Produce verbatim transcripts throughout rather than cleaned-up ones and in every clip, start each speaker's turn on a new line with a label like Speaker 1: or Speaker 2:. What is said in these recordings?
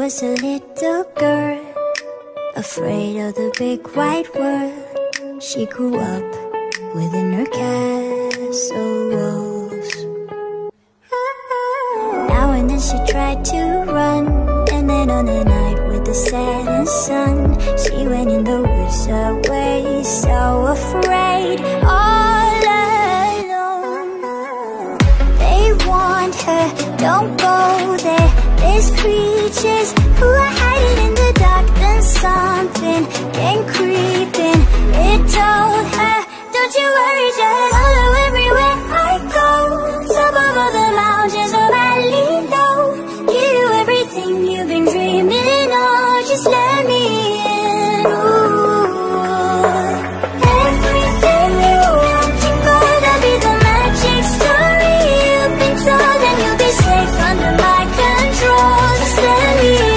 Speaker 1: was a little girl, afraid of the big white world. She grew up within her castle walls. Now and then she tried to run, and then on a night with the setting sun, she went in the woods away, so afraid, all alone. They warned her, don't go there, there's creatures who are hiding in the dark. Then something came creeping, it told her, don't you worry, just follow everywhere I go. Top of all the mountains or valley low, give you everything you've been dreaming of, just let me in. Ooh. Everything you want to go, that'll be the magic story you've been told, and you'll be safe under my control, just let me in.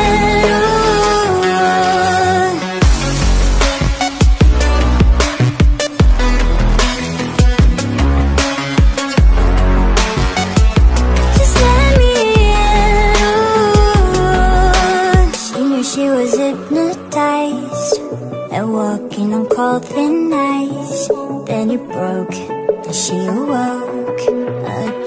Speaker 1: She was hypnotized and walking on cold thin ice. Then you broke and she awoke again.